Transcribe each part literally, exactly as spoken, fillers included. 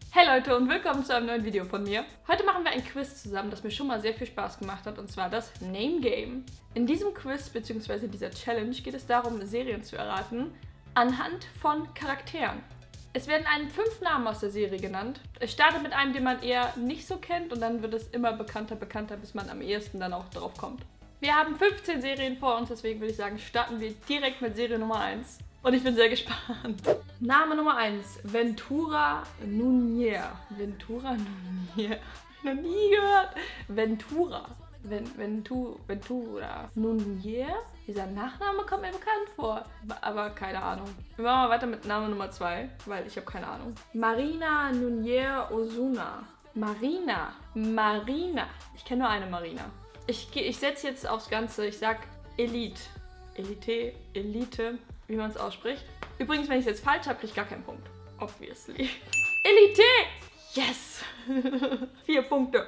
Hey Leute und willkommen zu einem neuen Video von mir. Heute machen wir ein Quiz zusammen, das mir schon mal sehr viel Spaß gemacht hat, und zwar das Name Game. In diesem Quiz bzw. dieser Challenge geht es darum, Serien zu erraten anhand von Charakteren. Es werden einem fünf Namen aus der Serie genannt. Es startet mit einem, den man eher nicht so kennt, und dann wird es immer bekannter, bekannter, bis man am ehesten dann auch drauf kommt. Wir haben fünfzehn Serien vor uns, deswegen würde ich sagen, starten wir direkt mit Serie Nummer eins. Und ich bin sehr gespannt. Name Nummer eins, Ventura Nunier. Ventura Nunier. Noch nie gehört. Ventura. Ven, Ventu, Ventura Nunier. Dieser Nachname kommt mir bekannt vor. Aber keine Ahnung. Wir machen mal weiter mit Name Nummer zwei, weil ich habe keine Ahnung. Marina Nunier Osuna. Marina. Marina. Ich kenne nur eine Marina. Ich, ich setze jetzt aufs Ganze. Ich sag Elite. Elite. Elite. Wie man es ausspricht. Übrigens, wenn ich es jetzt falsch habe, kriege ich gar keinen Punkt. Obviously. Elite! Yes! Vier Punkte.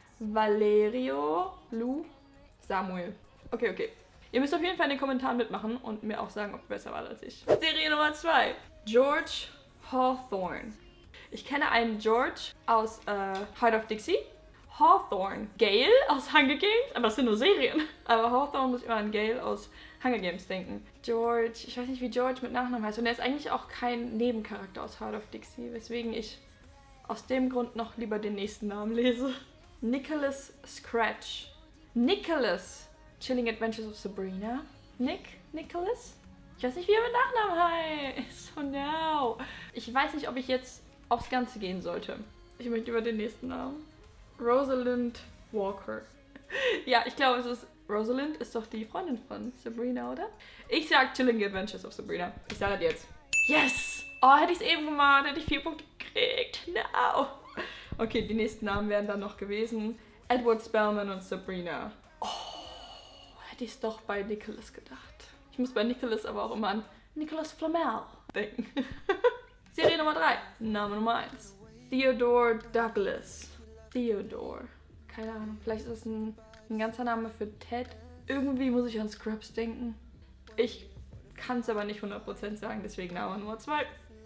Valerio Lu Samuel. Okay, okay. Ihr müsst auf jeden Fall in den Kommentaren mitmachen und mir auch sagen, ob ihr besser wart als ich. Serie Nummer zwei. George Hawthorne. Ich kenne einen George aus äh, Heart of Dixie. Hawthorne. Gale aus Hunger Games. Aber das sind nur Serien. Aber Hawthorne muss immer an Gale aus Hunger Games denken. George, ich weiß nicht, wie George mit Nachnamen heißt. Und er ist eigentlich auch kein Nebencharakter aus Heart of Dixie, weswegen ich aus dem Grund noch lieber den nächsten Namen lese. Nicholas Scratch. Nicholas. Chilling Adventures of Sabrina. Nick? Nicholas? Ich weiß nicht, wie er mit Nachnamen heißt. Oh no. Ich weiß nicht, ob ich jetzt aufs Ganze gehen sollte. Ich möchte über den nächsten Namen. Rosalind Walker. Ja, ich glaube, es ist... Rosalind ist doch die Freundin von Sabrina, oder? Ich sag Chilling Adventures of Sabrina. Ich sage das jetzt. Yes! Oh, hätte ich es eben gemacht, hätte ich vier Punkte gekriegt. No! Okay, die nächsten Namen wären dann noch gewesen. Edward Spellman und Sabrina. Oh, hätte ich es doch bei Nicholas gedacht. Ich muss bei Nicholas aber auch immer an Nicholas Flamel denken. Serie Nummer drei. Name Nummer eins. Theodore Douglas. Theodore. Keine Ahnung, vielleicht ist es ein... Ein ganzer Name für Ted. Irgendwie muss ich an Scrubs denken. Ich kann es aber nicht hundert Prozent sagen, deswegen Name Nummer zwei.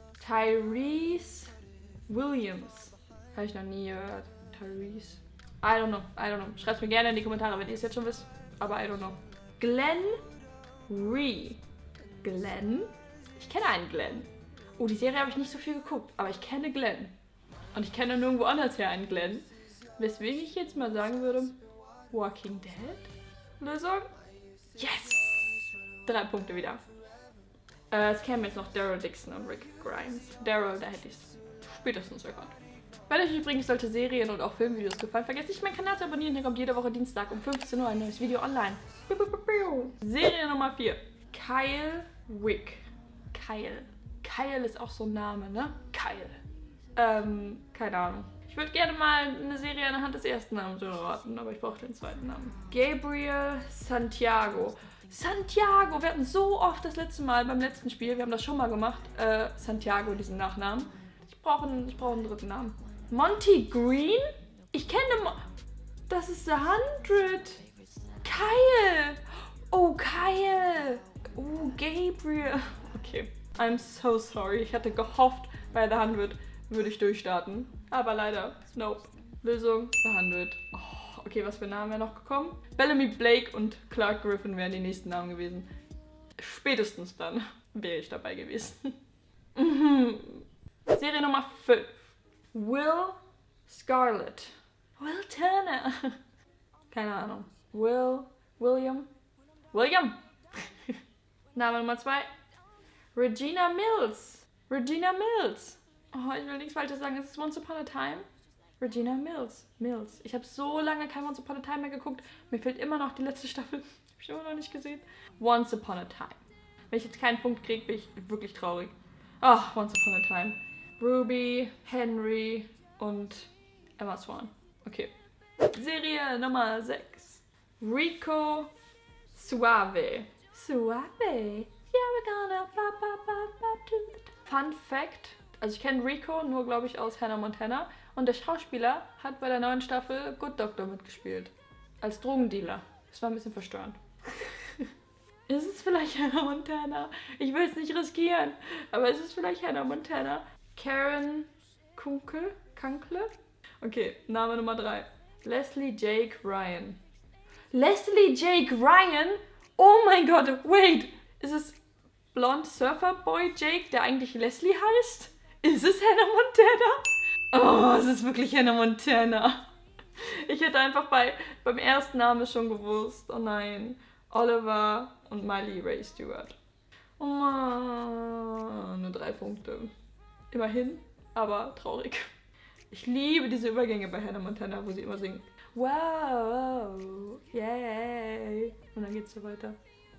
Tyrese Williams. Habe ich noch nie gehört. Tyrese. I don't know, I don't know. Schreibt mir gerne in die Kommentare, wenn ihr es jetzt schon wisst. Aber I don't know. Glenn Rhee. Glenn? Ich kenne einen Glenn. Oh, die Serie habe ich nicht so viel geguckt, aber ich kenne Glenn. Und ich kenne nirgendwo anders her einen Glenn. Weswegen ich jetzt mal sagen würde... Walking Dead? Lösung? Yes! Drei Punkte wieder. Äh, es kämen jetzt noch Daryl Dixon und Rick Grimes. Daryl, da hätte ich es spätestens erkannt. Wenn euch übrigens solche Serien und auch Filmvideos gefallen, vergesst nicht, meinen Kanal zu abonnieren. Hier kommt jede Woche Dienstag um fünfzehn Uhr ein neues Video online. Serie Nummer vier. Kyle Wick. Kyle. Kyle ist auch so ein Name, ne? Kyle. Ähm, keine Ahnung. Ich würde gerne mal eine Serie anhand des ersten Namens erraten, aber ich brauche den zweiten Namen. Gabriel Santiago. Santiago! Wir hatten so oft das letzte Mal beim letzten Spiel, wir haben das schon mal gemacht, äh, Santiago, diesen Nachnamen. Ich brauche einen, ich brauche einen dritten Namen. Monty Green? Ich kenne... Mo das ist The Hundred. Kyle! Oh, Kyle! Oh, Gabriel. Okay. I'm so sorry. Ich hatte gehofft, bei The Hundred würde ich durchstarten. Aber leider, nope. Lösung, behandelt. Oh, okay, was für Namen wären noch gekommen? Bellamy Blake und Clark Griffin wären die nächsten Namen gewesen. Spätestens dann wäre ich dabei gewesen. Serie Nummer fünf. Will Scarlett. Will Turner. Keine Ahnung. Will, William. William. Name Nummer zwei. Regina Mills. Regina Mills. Oh, ich will nichts Falsches sagen. Ist es Once Upon a Time? Regina Mills. Mills. Ich habe so lange kein Once Upon a Time mehr geguckt. Mir fehlt immer noch die letzte Staffel. Habe ich immer noch nicht gesehen. Once Upon a Time. Wenn ich jetzt keinen Punkt kriege, bin ich wirklich traurig. Oh, Once Upon a Time. Ruby, Henry und Emma Swan. Okay. Serie Nummer sechs. Rico Suave. Suave. Yeah, we're gonna pop, pop, pop, pop to the top. Fun Fact. Also ich kenne Rico nur, glaube ich, aus Hannah Montana. Und der Schauspieler hat bei der neuen Staffel Good Doctor mitgespielt. Als Drogendealer. Das war ein bisschen verstörend. Ist es vielleicht Hannah Montana? Ich will es nicht riskieren. Aber ist es vielleicht Hannah Montana? Karen Kunkel? Kankle? Okay, Name Nummer drei. Leslie Jake Ryan. Leslie Jake Ryan? Oh mein Gott, wait. Ist es Blond Surfer Boy Jake, der eigentlich Leslie heißt? Ist es Hannah Montana? Oh, es ist wirklich Hannah Montana. Ich hätte einfach bei, beim ersten Namen schon gewusst. Oh nein. Oliver und Miley Ray Stewart. Oh Mann, nur drei Punkte. Immerhin, aber traurig. Ich liebe diese Übergänge bei Hannah Montana, wo sie immer singt. Wow, yay. Und dann geht's so weiter.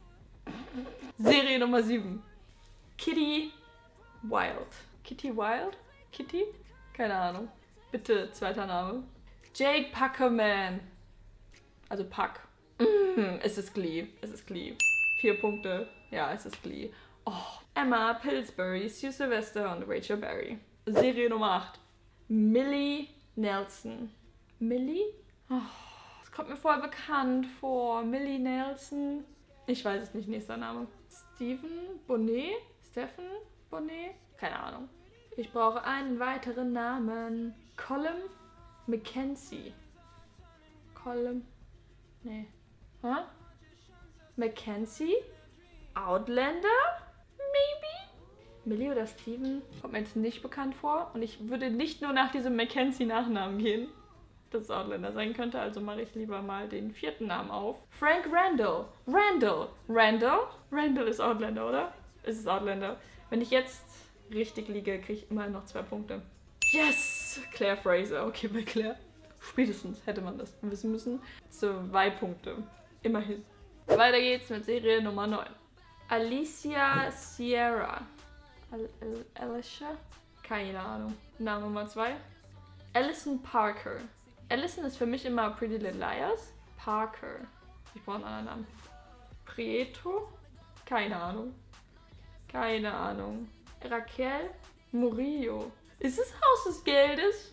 Serie Nummer sieben. Kitty Wild. Kitty Wild? Kitty? Keine Ahnung. Bitte, zweiter Name. Jake Packerman. Also Puck. Mm, es ist Glee. Es ist Glee. Vier Punkte. Ja, es ist Glee. Oh. Emma Pillsbury, Sue Sylvester und Rachel Berry. Serie Nummer acht. Millie Nelson. Millie? Oh, das kommt mir voll bekannt vor. Millie Nelson. Ich weiß es nicht. Nächster Name. Stephen Bonnet? Stephen Bonnet? Keine Ahnung. Ich brauche einen weiteren Namen. Colin Mackenzie. Colin. Nee. Hä? Mackenzie? Outlander? Maybe? Millie oder Steven? Kommt mir jetzt nicht bekannt vor. Und ich würde nicht nur nach diesem Mackenzie-Nachnamen gehen, dass es Outlander sein könnte. Also mache ich lieber mal den vierten Namen auf. Frank Randall. Randall. Randall? Randall ist Outlander, oder? Es ist Outlander. Wenn ich jetzt richtig liege, kriege ich immer noch zwei Punkte. Yes! Claire Fraser. Okay, bei Claire. Spätestens hätte man das wissen müssen. Zwei Punkte. Immerhin. Weiter geht's mit Serie Nummer neun. Alicia Sierra. Al Al Alicia? Keine Ahnung. Name Nummer zwei. Allison Parker. Allison ist für mich immer Pretty Little Liars. Parker. Ich brauche einen anderen Namen. Prieto? Keine Ahnung. Keine Ahnung. Raquel Murillo. Ist es Haus des Geldes?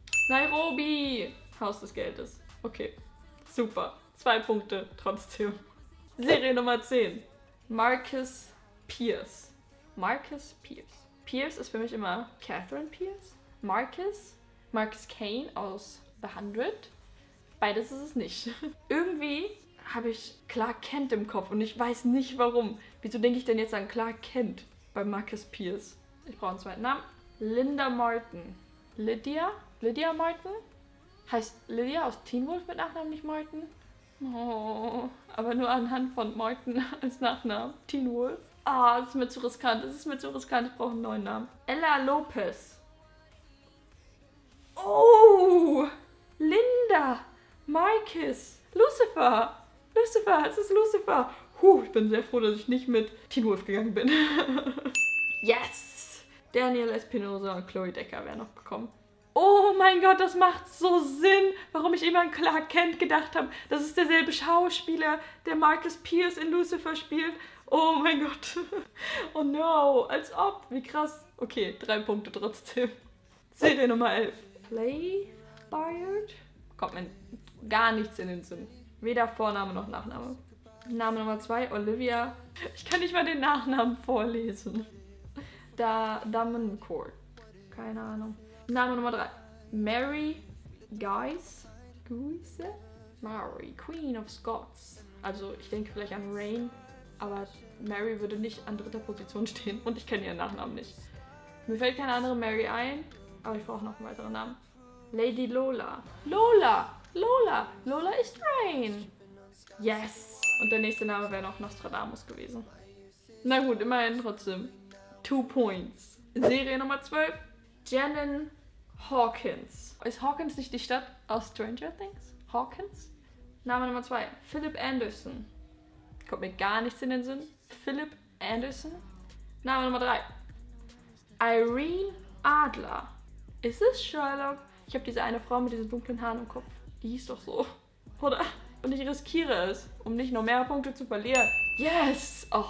Nairobi. Haus des Geldes. Okay. Super. Zwei Punkte trotzdem. Serie Nummer zehn. Marcus Pierce. Marcus Pierce. Pierce ist für mich immer Catherine Pierce. Marcus. Marcus Kane aus The Hundred. Beides ist es nicht. Irgendwie habe ich Clark Kent im Kopf und ich weiß nicht warum. Wieso denke ich denn jetzt an Clark Kent bei Marcus Pierce? Ich brauche einen zweiten Namen. Linda Martin. Lydia? Lydia Martin? Heißt Lydia aus Teen Wolf mit Nachnamen nicht Martin? Oh, aber nur anhand von Martin als Nachnamen. Teen Wolf. Ah, das ist mir zu riskant. Das ist mir zu riskant. Ich brauche einen neuen Namen. Ella Lopez. Oh! Linda! Marcus! Lucifer! Lucifer! Es ist Lucifer! Huh, ich bin sehr froh, dass ich nicht mit Teen Wolf gegangen bin. Yes! Daniel Espinosa und Chloe Decker wären noch gekommen. Oh mein Gott, das macht so Sinn, warum ich immer an Clark Kent gedacht habe. Das ist derselbe Schauspieler, der Marcus Pierce in Lucifer spielt. Oh mein Gott. Oh no, als ob. Wie krass. Okay, drei Punkte trotzdem. Serie Nummer elf. Playfired? Kommt mir gar nichts in den Sinn. Weder Vorname noch Nachname. Name Nummer zwei, Olivia. Ich kann nicht mal den Nachnamen vorlesen. Da Davenport. Keine Ahnung. Name Nummer drei. Mary Guise. Guise? Mary, Queen of Scots. Also ich denke vielleicht an Rain, aber Mary würde nicht an dritter Position stehen und ich kenne ihren Nachnamen nicht. Mir fällt keine andere Mary ein, aber ich brauche noch einen weiteren Namen. Lady Lola. Lola! Lola! Lola ist Rain! Yes! Und der nächste Name wäre noch Nostradamus gewesen. Na gut, immerhin trotzdem. Two points. Serie Nummer zwölf. Janin Hawkins. Ist Hawkins nicht die Stadt aus Stranger Things? Hawkins? Name Nummer zwei. Philip Anderson. Kommt mir gar nichts in den Sinn. Philip Anderson. Name Nummer drei. Irene Adler. Ist es Sherlock? Ich habe diese eine Frau mit diesen dunklen Haaren im Kopf. Die hieß doch so. Oder? Und ich riskiere es, um nicht noch mehr Punkte zu verlieren. Yes! Oh.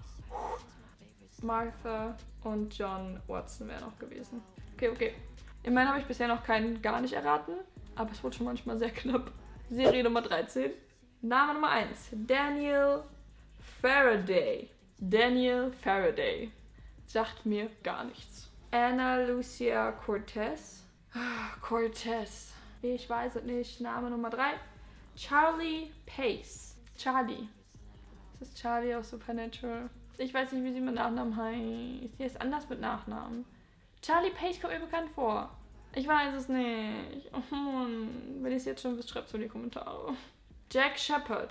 Martha und John Watson wären noch gewesen. Okay, okay. Immerhin habe ich bisher noch keinen gar nicht erraten, aber es wurde schon manchmal sehr knapp. Serie Nummer dreizehn. Name Nummer eins. Daniel Faraday. Daniel Faraday. Sagt mir gar nichts. Ana Lucia Cortez. Cortez. Ich weiß es nicht. Name Nummer drei. Charlie Pace. Charlie. Das ist Charlie aus Supernatural. Ich weiß nicht, wie sie mit Nachnamen heißt. Sie ist anders mit Nachnamen. Charlie Pace kommt mir bekannt vor. Ich weiß es nicht. Oh Mann. Wenn ihr es jetzt schon wisst, schreibt es in die Kommentare. Jack Shepard.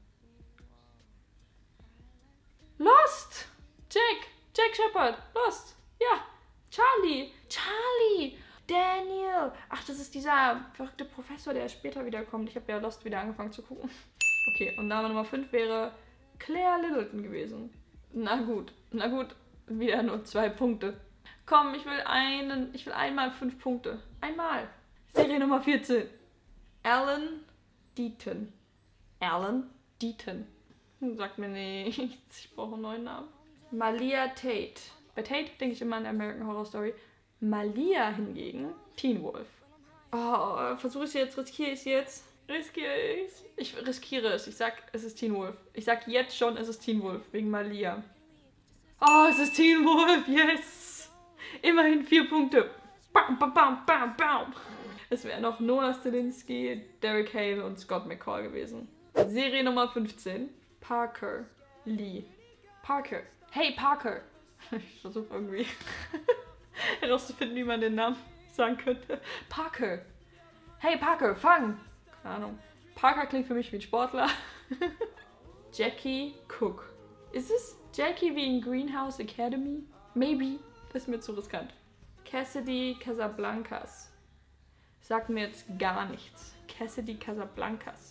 Lost! Jack! Jack Shepard! Lost! Ja! Charlie! Charlie! Daniel! Ach, das ist dieser verrückte Professor, der später wiederkommt. Ich habe ja Lost wieder angefangen zu gucken. Okay, und Name Nummer fünf wäre Claire Littleton gewesen. Na gut, na gut. Wieder nur zwei Punkte. Komm, ich will einen, ich will einmal fünf Punkte. Einmal. Serie Nummer vierzehn. Alan Deaton. Alan Deaton. Sagt mir nichts. Ich brauche einen neuen Namen. Malia Tate. Bei Tate denke ich immer an American Horror Story. Malia hingegen, Teen Wolf. Oh, versuche ich es jetzt, riskiere ich es jetzt. Riskiere ich es? Ich riskiere es. Ich sag, es ist Teen Wolf. Ich sag jetzt schon, es ist Teen Wolf, wegen Malia. Oh, es ist Teen Wolf, yes! Immerhin vier Punkte. Bam, bam, bam, bam, bam. Es wären noch Noah Stilinski, Derek Hale und Scott McCall gewesen. Serie Nummer fünfzehn. Parker Lee. Parker. Hey, Parker. Ich versuche irgendwie herauszufinden, wie man den Namen sagen könnte. Parker. Hey, Parker, fang. Keine Ahnung. Parker klingt für mich wie ein Sportler. Jackie Cook. Ist es Jackie wie in Greenhouse Academy? Maybe. Das ist mir zu riskant. Cassidy Casablancas. Sagt mir jetzt gar nichts. Cassidy Casablancas.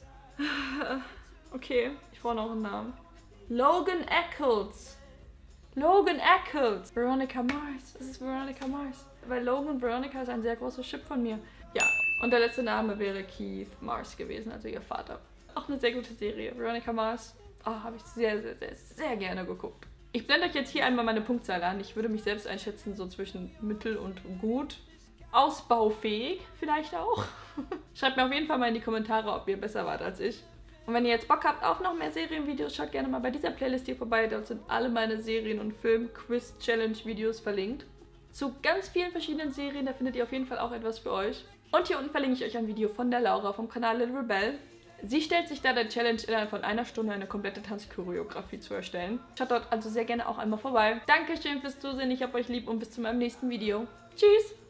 Okay, ich brauche noch einen Namen. Logan Eccles. Logan Eccles. Veronica Mars. Das ist Veronica Mars. Weil Logan und Veronica ist ein sehr großer Chip von mir. Ja, und der letzte Name wäre Keith Mars gewesen, also ihr Vater. Auch eine sehr gute Serie. Veronica Mars. Oh, habe ich sehr, sehr, sehr, sehr gerne geguckt. Ich blende euch jetzt hier einmal meine Punktzahl an. Ich würde mich selbst einschätzen, so zwischen mittel und gut. Ausbaufähig vielleicht auch. Schreibt mir auf jeden Fall mal in die Kommentare, ob ihr besser wart als ich. Und wenn ihr jetzt Bock habt auf noch mehr Serienvideos, schaut gerne mal bei dieser Playlist hier vorbei. Dort sind alle meine Serien- und Film-Quiz-Challenge-Videos verlinkt. Zu ganz vielen verschiedenen Serien, da findet ihr auf jeden Fall auch etwas für euch. Und hier unten verlinke ich euch ein Video von der Laura vom Kanal Little Rebel. Sie stellt sich da der Challenge, innerhalb von einer Stunde eine komplette Tanzchoreografie zu erstellen. Schaut dort also sehr gerne auch einmal vorbei. Dankeschön fürs Zusehen, ich hab euch lieb und bis zu meinem nächsten Video. Tschüss!